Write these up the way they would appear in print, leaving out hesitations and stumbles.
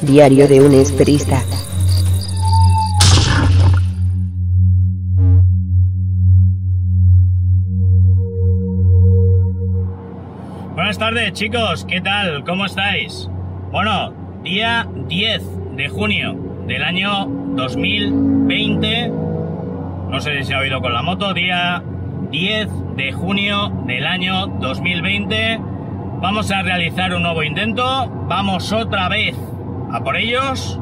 Diario de un esperista. Buenas tardes, chicos, ¿qué tal? ¿Cómo estáis? Bueno, día 10 de junio del año 2020. No sé si se ha oído con la moto. Día 10 de junio del año 2020. Vamos a realizar un nuevo intento. Vamos otra vez a por ellos.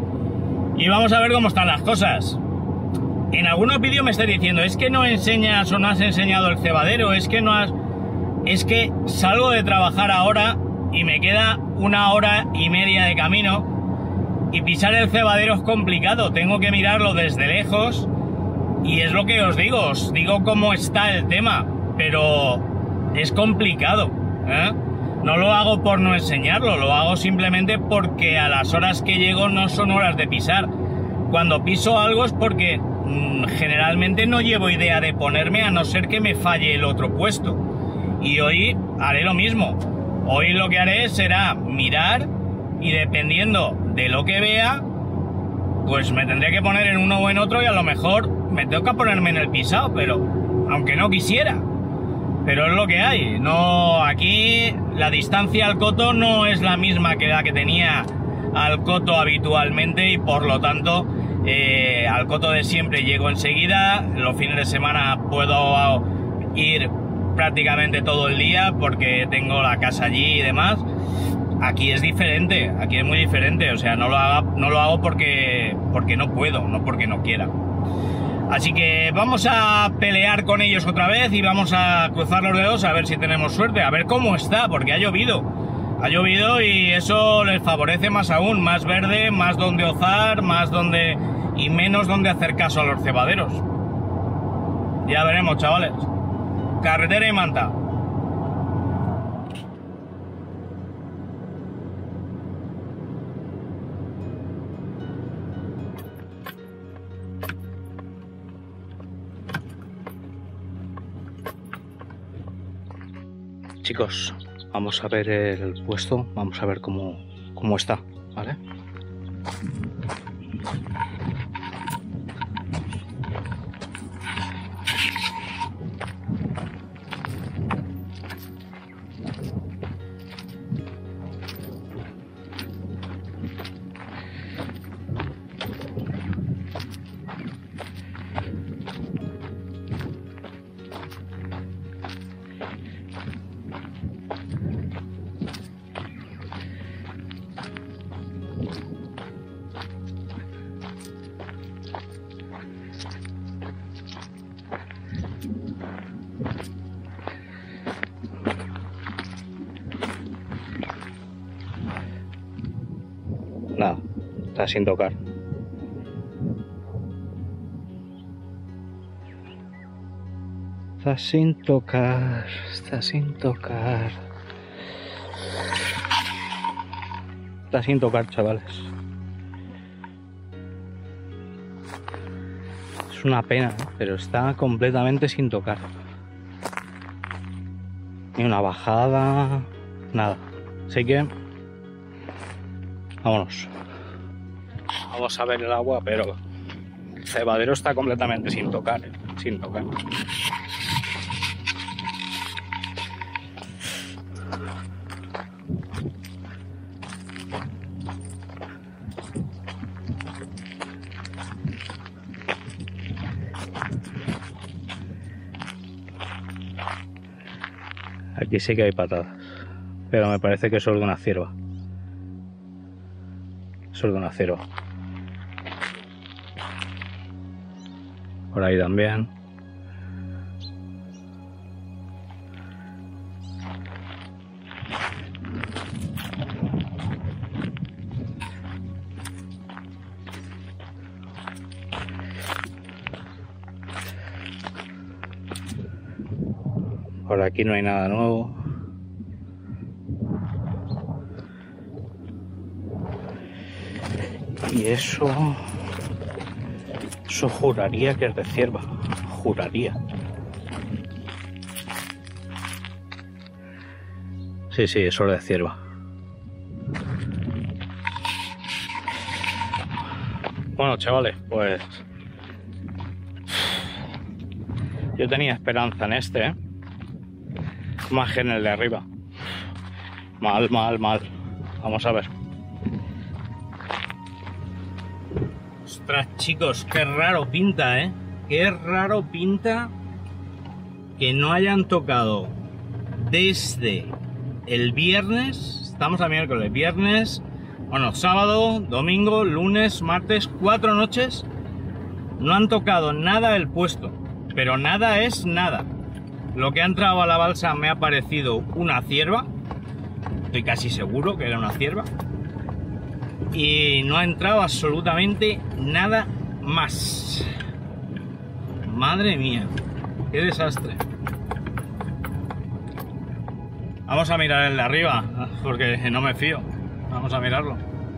Y vamos a ver cómo están las cosas. En algunos vídeos me estáis diciendo, es que no enseñas o no has enseñado el cebadero, es que no has... Es que salgo de trabajar ahora y me queda 1 hora y media de camino y pisar el cebadero es complicado, tengo que mirarlo desde lejos y es lo que os digo cómo está el tema, pero es complicado, ¿eh? No lo hago por no enseñarlo, lo hago simplemente porque a las horas que llego no son horas de pisar. Cuando piso algo es porque generalmente no llevo idea de ponerme a no ser que me falle el otro puesto. Y hoy haré lo mismo. Hoy lo que haré será mirar y dependiendo de lo que vea, pues me tendré que poner en uno o en otro y a lo mejor me toca ponerme en el pisado, pero aunque no quisiera. Pero es lo que hay. No, aquí la distancia al coto no es la misma que la que tenía al coto habitualmente y por lo tanto al coto de siempre llego enseguida. Los fines de semana puedo ir prácticamente todo el día porque tengo la casa allí y demás. Aquí es diferente, aquí es muy diferente, o sea, no lo hago porque no puedo, no porque no quiera. Así que vamos a pelear con ellos otra vez y vamos a cruzar los dedos a ver si tenemos suerte, a ver cómo está, porque ha llovido y eso les favorece más aún, más verde, más donde ozar, y menos donde hacer caso a los cebaderos. Ya veremos, chavales. Carretera y Manta. Chicos, vamos a ver el puesto, vamos a ver cómo está, ¿vale? Nada, está sin tocar. Está sin tocar, está sin tocar. Está sin tocar, chavales. Es una pena, ¿no? Pero está completamente sin tocar. Ni una bajada, nada. Así que vámonos. Vamos a ver el agua, pero el cebadero está completamente sin tocar, ¿eh? Sin tocar. Aquí sí que hay patadas, pero me parece que es solo de una cierva. Solo de una cierva. Por ahí también. Por aquí no hay nada nuevo. Y eso juraría que es de cierva. Juraría. Sí, eso es de cierva. Bueno, chavales, pues yo tenía esperanza en este, ¿eh? Más que en el de arriba. Mal, mal, mal. Vamos a ver. Ostras, chicos, qué raro pinta, ¿eh? Qué raro pinta que no hayan tocado desde el viernes. Estamos a miércoles, viernes, bueno, sábado, domingo, lunes, martes, 4 noches. No han tocado nada el puesto, pero nada es nada. Lo que ha entrado a la balsa me ha parecido una cierva. Estoy casi seguro que era una cierva. Y no ha entrado absolutamente nada más. Madre mía, qué desastre. Vamos a mirar el de arriba, porque no me fío. Vamos a mirarlo.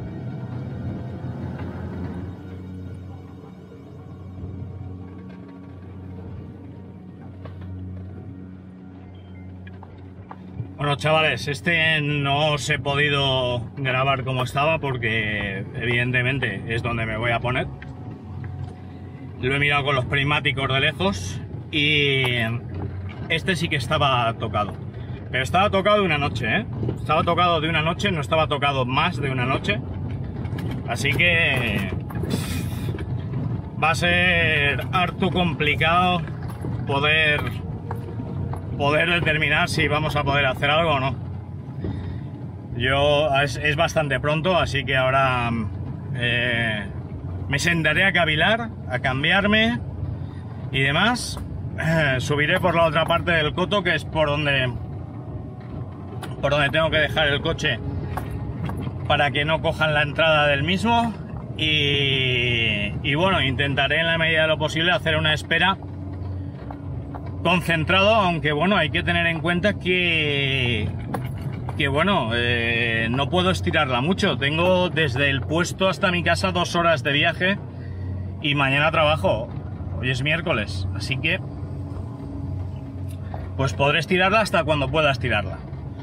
Bueno, chavales, este no os he podido grabar como estaba porque evidentemente es donde me voy a poner. Lo he mirado con los prismáticos de lejos y este sí que estaba tocado. Pero estaba tocado de una noche, ¿eh? Estaba tocado de una noche, no estaba tocado más de una noche. Así que va a ser harto complicado poder determinar si vamos a poder hacer algo o no. Es bastante pronto, así que ahora me sentaré a cavilar, a cambiarme y demás. Subiré por la otra parte del coto, que es por donde tengo que dejar el coche para que no cojan la entrada del mismo. Y bueno, intentaré en la medida de lo posible hacer una espera concentrado, aunque bueno, hay que tener en cuenta que bueno, no puedo estirarla mucho. Tengo desde el puesto hasta mi casa 2 horas de viaje y mañana trabajo. Hoy es miércoles, así que pues podré estirarla hasta cuando pueda estirarla.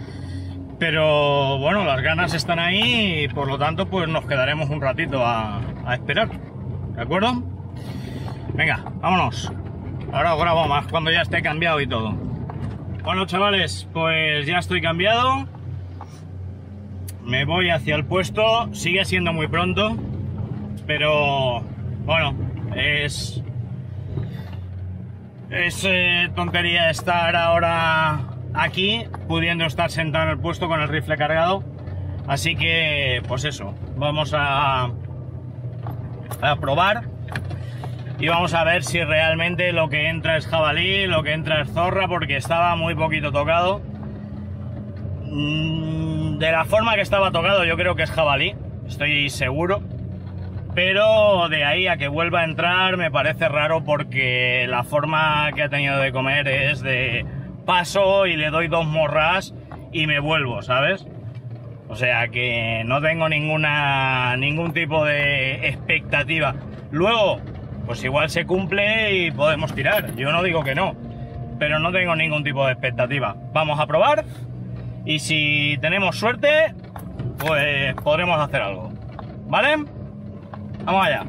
Pero bueno, las ganas están ahí y por lo tanto pues nos quedaremos un ratito a esperar, ¿de acuerdo? Venga, vámonos. Ahora os grabo más cuando ya esté cambiado y todo. Bueno, chavales, pues ya estoy cambiado. Me voy hacia el puesto. Sigue siendo muy pronto, pero bueno, es tontería estar ahora aquí pudiendo estar sentado en el puesto con el rifle cargado. Así que pues eso, vamos a probar. Y vamos a ver si realmente lo que entra es jabalí, lo que entra es zorra, porque estaba muy poquito tocado. De la forma que estaba tocado yo creo que es jabalí, estoy seguro. Pero de ahí a que vuelva a entrar me parece raro, porque la forma que ha tenido de comer es de paso y le doy 2 morras y me vuelvo, ¿sabes? O sea que no tengo ningún tipo de expectativa. Luego pues igual se cumple y podemos tirar. Yo no digo que no, pero no tengo ningún tipo de expectativa. Vamos a probar y si tenemos suerte, pues podremos hacer algo. ¿Vale? Vamos allá.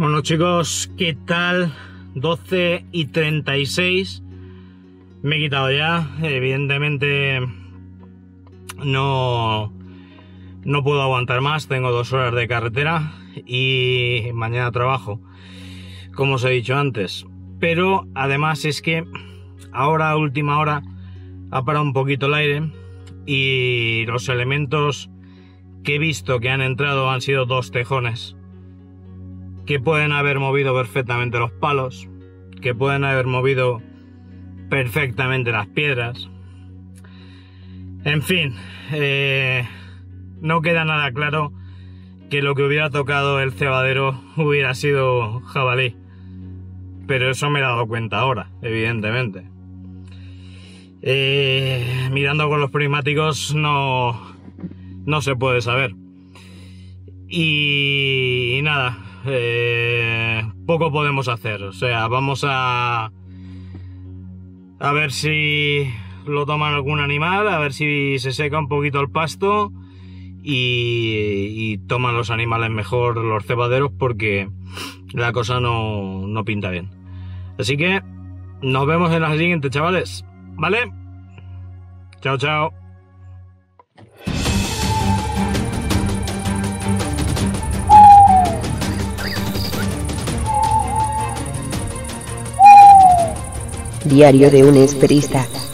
Bueno chicos, ¿qué tal? 12:36. Me he quitado ya. Evidentemente no puedo aguantar más. Tengo 2 horas de carretera y mañana trabajo, como os he dicho antes. Pero además es que ahora a última hora ha parado un poquito el aire y los elementos que he visto que han entrado han sido 2 tejones que pueden haber movido perfectamente los palos, que pueden haber movido perfectamente las piedras. En fin, no queda nada claro que lo que hubiera tocado el cebadero hubiera sido jabalí, pero eso me he dado cuenta ahora, evidentemente. Mirando con los prismáticos no se puede saber. Y nada, poco podemos hacer. O sea, vamos a ver si lo toman algún animal, a ver si se seca un poquito el pasto y toman los animales mejor los cebaderos, porque la cosa no pinta bien. Así que nos vemos en la siguiente, chavales, ¿vale? Chao, chao. Diario de un esperista.